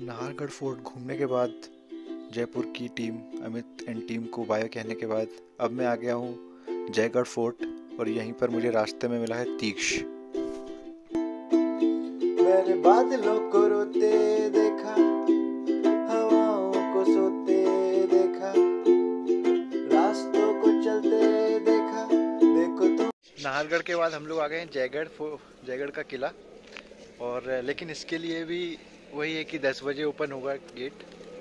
Nahargarh fort घूमने के बाद जयपुर की टीम अमित एंड टीम को बाय कहने के बाद अब मैं आ गया हूँ जयगढ़ फोर्ट और यहीं पर मुझे रास्ते में मिला है तीक्ष। मैंने बादलों को रोते देखा, हवाओं को सोते देखा, रास्तों को चलते देखा, देखो तो। नाहरगढ़ के बाद हम लोग आ गए हैं जयगढ़ का किला, और लेकिन इसके लिए भी वही है कि 10 बजे ओपन होगा गेट,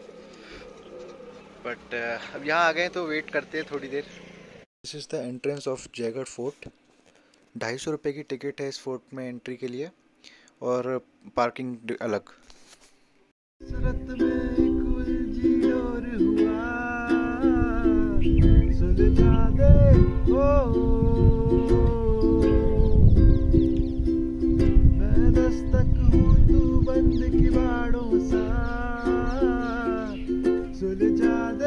बट अब यहाँ आ गए तो वेट करते हैं थोड़ी देर। This is the entrance of Jaigarh fort. 250 रुपये की टिकट है इस फोर्ट में एंट्री के लिए, और पार्किंग अलग। सूरत में कुलजी और हुआ, सुलझा दे मैं दस्तक हूँ तू बंद किवाड़ों सा, सुलझा दे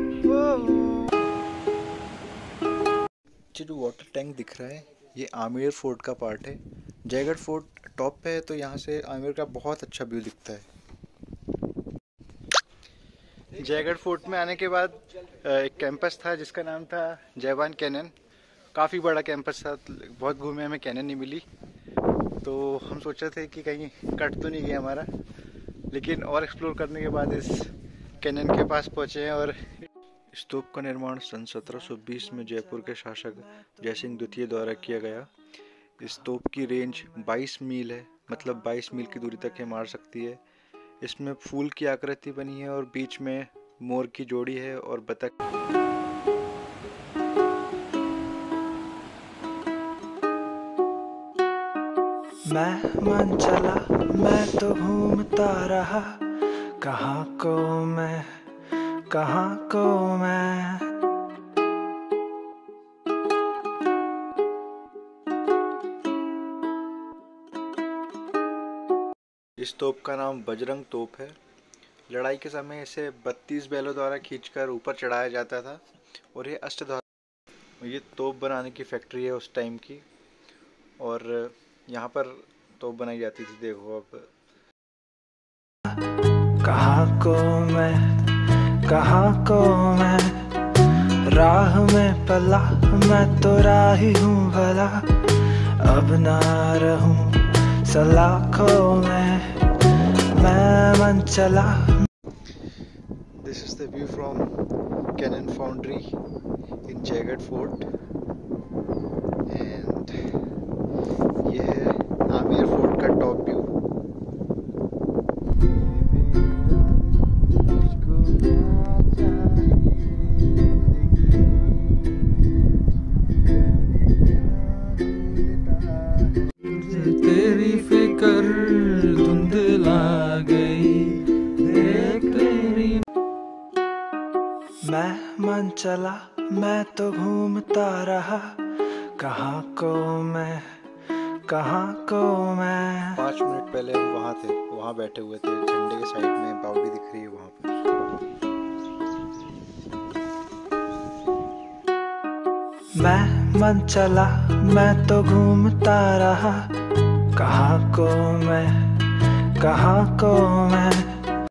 जो वाटर टैंक दिख रहा है ये आमेर फोर्ट का पार्ट है। जयगढ़ फोर्ट टॉप पे है तो यहाँ से आमेर का बहुत अच्छा व्यू दिखता है। जयगढ़ फोर्ट में आने के बाद एक कैंपस था जिसका नाम था जयवान कैनन। काफ़ी बड़ा कैंपस था, बहुत घूमे, हमें कैनन नहीं मिली, तो हम सोचे थे कि कहीं कट तो नहीं गया हमारा, लेकिन और एक्सप्लोर करने के बाद इस कैनन के पास पहुँचे हैं। और इस तोप का निर्माण सन 1720 में जयपुर के शासक जयसिंह द्वितीय द्वारा किया गया। इस तोप की रेंज 22 मील है, मतलब 22 मील की दूरी तक ये मार सकती है। इसमें फूल की आकृति बनी है और बीच में मोर की जोड़ी है और बतख। मैं मन चला, मैं तो घूमता रहा, कहाँ को मैं, कहाँ को मैं। इस तोप का नाम बजरंग तोप है। लड़ाई के समय इसे 32 बैलों द्वारा खींचकर ऊपर चढ़ाया जाता था, और ये अष्टधातु। ये तोप बनाने की फैक्ट्री है उस टाइम की, और यहाँ पर तोप बनाई जाती थी। देखो अब कहाँ को मैं, कहाँ को मैं, राह में पला मैं तो राही हूँ भला, अब ना रहूं सलाखों में, मैं मन चला। This is the view from cannon foundry in Jaigarh fort, and ये है आमेर फोर्ट का टॉप व्यू। तेरी फिकर धुंधला गई, देख तेरी। मैं मन चला, मैं तो घूमता रहा, कहाँ को मैं, कहाँ को मैं। 5 मिनट पहले हम वहाँ थे, वहाँ बैठे हुए थे, झंडे के साइड में बावड़ी दिख रही है वहाँ पर। मैं मन चला, मैं तो घूमता रहा, कहाँ को मैं, कहाँ को मैं।